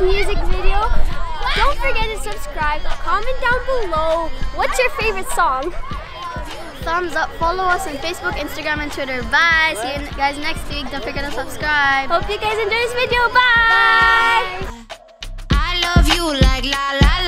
music video. Don't forget to subscribe. Comment down below. What's your favorite song? Thumbs up. Follow us on Facebook, Instagram, and Twitter. Bye. See you guys next week. Don't forget to subscribe. Hope you guys enjoy this video. Bye. I love you like la la.